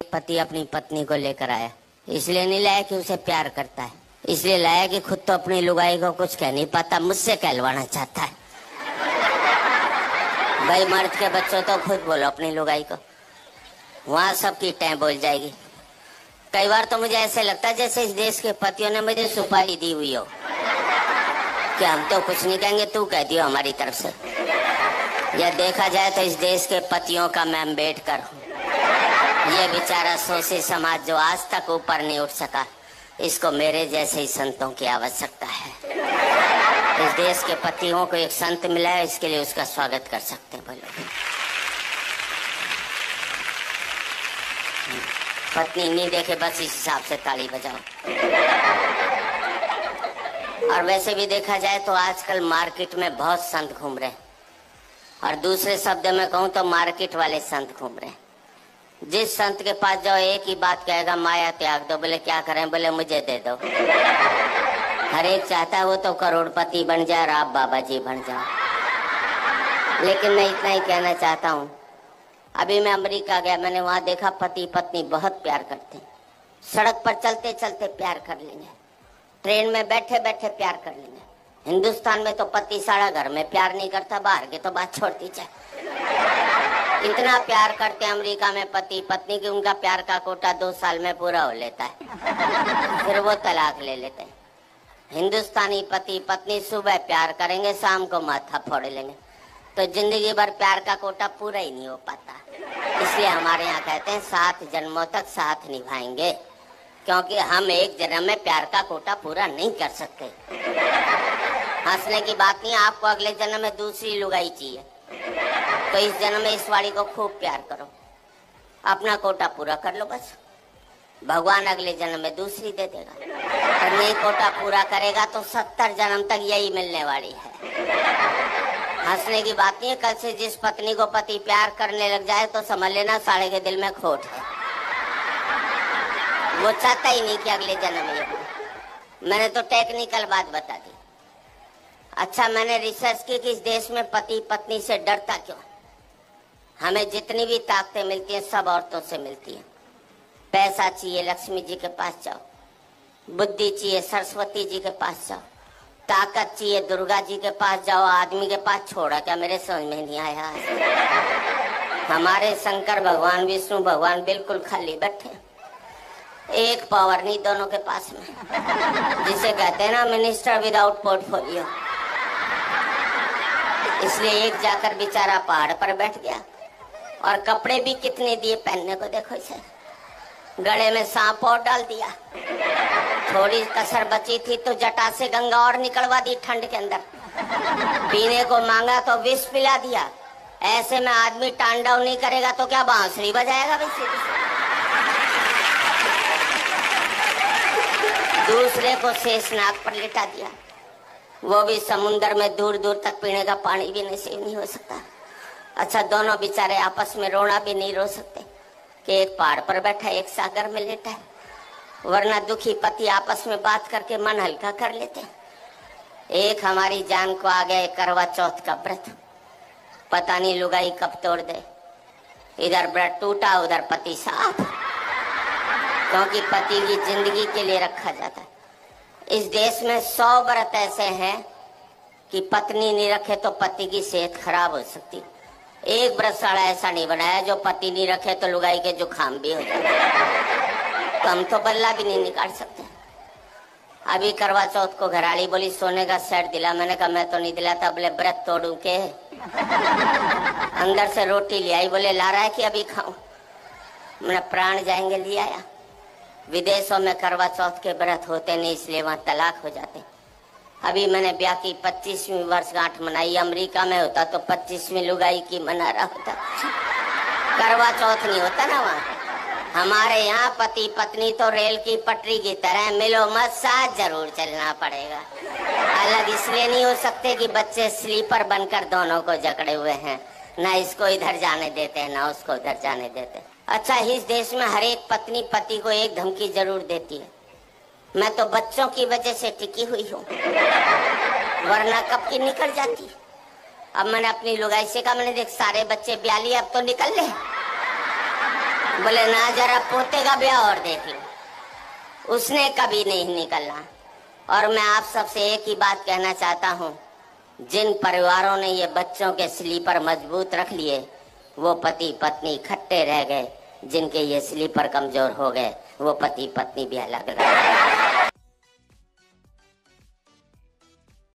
एक पति अपनी पत्नी को लेकर आया। इसलिए नहीं लाया कि उसे प्यार करता है, इसलिए लाया कि खुद तो अपनी लुगाई को कुछ कह नहीं पाता, मुझसे कहलवाना चाहता है। भाई मर्द के बच्चों तो खुद बोलो अपनी लुगाई को, वहां सबकी टैं बोल जाएगी। कई बार तो मुझे ऐसे लगता है जैसे इस देश के पतियों ने मुझे सुपारी दी हुई हो कि हम तो कुछ नहीं कहेंगे, तू कह दियो हमारी तरफ से। यह देखा जाए तो इस देश के पतियों का मैं अम्बेडकर हूँ। ये बेचारा शोषित समाज जो आज तक ऊपर नहीं उठ सका, इसको मेरे जैसे ही संतों की आवश्यकता है। इस देश के पतियों को एक संत मिला है, इसके लिए उसका स्वागत कर सकते हैं। बोलो पत्नी नहीं देखे बस इस हिसाब से ताली बजाओ। और वैसे भी देखा जाए तो आजकल मार्केट में बहुत संत घूम रहे हैं, और दूसरे शब्द में कहूँ तो मार्केट वाले संत घूम रहे हैं। जिस संत के पास जाओ एक ही बात कहेगा, माया त्याग दो। बोले क्या करें? बोले मुझे दे दो। हर एक चाहता है वो तो करोड़पति बन जाए और आप बाबा जी बन जाओ। लेकिन मैं इतना ही कहना चाहता हूँ, अभी मैं अमेरिका गया, मैंने वहां देखा पति पत्नी बहुत प्यार करते हैं। सड़क पर चलते चलते प्यार कर लेंगे, ट्रेन में बैठे बैठे प्यार कर लेंगे। हिंदुस्तान में तो पति सारा घर में प्यार नहीं करता, बाहर के तो बात छोड़ दी जाए। इतना प्यार करते हैं अमेरिका में पति पत्नी की, उनका प्यार का कोटा 2 साल में पूरा हो लेता है, फिर वो तलाक ले लेते हैं। हिंदुस्तानी पति पत्नी सुबह प्यार करेंगे, शाम को माथा फोड़ लेंगे, तो जिंदगी भर प्यार का कोटा पूरा ही नहीं हो पाता। इसलिए हमारे यहाँ कहते हैं 7 जन्मों तक साथ निभाएंगे, क्योंकि हम एक जन्म में प्यार का कोटा पूरा नहीं कर सकते। हंसने की बात नहीं, आपको अगले जन्म में दूसरी लुगाई चाहिए, तो इस जन्म में इस वाली को खूब प्यार करो, अपना कोटा पूरा कर लो बस। भगवान अगले जन्म में दूसरी दे देगा, और नहीं कोटा पूरा करेगा तो 70 जन्म तक यही मिलने वाली है। हंसने की बात नहीं है, कल से जिस पत्नी को पति प्यार करने लग जाए तो समझ लेना साले के दिल में खोट है, वो चाहता ही नहीं कि अगले जन्म में। मैंने तो टेक्निकल बात बता दी। अच्छा, मैंने रिसर्च की कि इस देश में पति पत्नी से डरता क्यों? हमें जितनी भी ताकतें मिलती हैं सब औरतों से मिलती हैं। पैसा चाहिए लक्ष्मी जी के पास जाओ, बुद्धि चाहिए सरस्वती जी के पास जाओ, ताकत चाहिए दुर्गा जी के पास जाओ, आदमी के पास छोड़ा क्या? मेरे समझ में नहीं आया। हमारे शंकर भगवान विष्णु भगवान बिल्कुल खाली बैठे, एक पावर नहीं दोनों के पास में, जिसे कहते हैं ना मिनिस्टर विदाउट पोर्टफोलियो। इसलिए एक जाकर बेचारा पहाड़ पर बैठ गया, और कपड़े भी कितने दिए पहनने को, देखो इसे, गले में सांप और डाल दिया। थोड़ी कसर बची थी तो जटा से गंगा और निकलवा दी ठंड के अंदर। पीने को मांगा तो विष पिला दिया। ऐसे में आदमी तांडव नहीं करेगा तो क्या बांसुरी बजाएगा? दूसरे को शेषनाग पर लिटा दिया, वो भी समुन्द्र में दूर दूर तक पीने का पानी भी नसीब नहीं हो सकता। अच्छा, दोनों बेचारे आपस में रोना भी नहीं रो सकते कि एक पहाड़ पर बैठा एक सागर में लेटा है, वरना दुखी पति आपस में बात करके मन हल्का कर लेते। एक हमारी जान को आ गया करवा चौथ का व्रत, पता नहीं लुगाई कब तोड़ दे। इधर व्रत टूटा उधर पति साफ, क्योंकि पति की जिंदगी के लिए रखा जाता है। इस देश में 100 व्रत ऐसे हैं कि पत्नी नहीं रखे तो पति की सेहत खराब हो सकती। एक व्रतशाला ऐसा नहीं बनाया जो पति नहीं रखे तो लुगाई के जुकाम भी हो जाए। तो हम तो बल्ला भी नहीं निकाल सकते। अभी करवा चौथ को घराड़ी बोली सोने का सेट दिला, मैंने कहा मैं तो नहीं दिलाता। बोले व्रत तोड़ू के? अंदर से रोटी ले आई, बोले ला रहा है कि अभी खाऊं? मैंने प्राण जाएंगे ले आया। विदेशों में करवा चौथ के व्रत होते नहीं, इसलिए वहां तलाक हो जाते। अभी मैंने ब्याह की 25वीं वर्षगांठ मनाई, अमेरिका में होता तो 25वीं लुगाई की मना रहा होता, करवा चौथ नहीं होता ना वहाँ। हमारे यहाँ पति पत्नी तो रेल की पटरी की तरह मिलो मत, साथ जरूर चलना पड़ेगा। अलग इसलिए नहीं हो सकते कि बच्चे स्लीपर बनकर दोनों को जकड़े हुए हैं, ना इसको इधर जाने देते हैं ना उसको उधर जाने देते। अच्छा, इस देश में हर एक पत्नी पति को एक धमकी जरूर देती है। मैं तो बच्चों की वजह से टिकी हुई हूँ, वरना कब की निकल जाती। अब मैंने अपनी लुगाई से कहा, मैंने देख सारे बच्चे ब्याह लिए, अब तो निकल ले। बोले ना, जरा पोते का ब्याह और देख लो, उसने कभी नहीं निकलना। और मैं आप सबसे एक ही बात कहना चाहता हूँ, जिन परिवारों ने ये बच्चों के स्लीपर मजबूत रख लिए, वो पति पत्नी इकट्ठे रह गए। जिनके ये स्लीपर कमजोर हो गए, वो पति पत्नी भी अलग रह गए।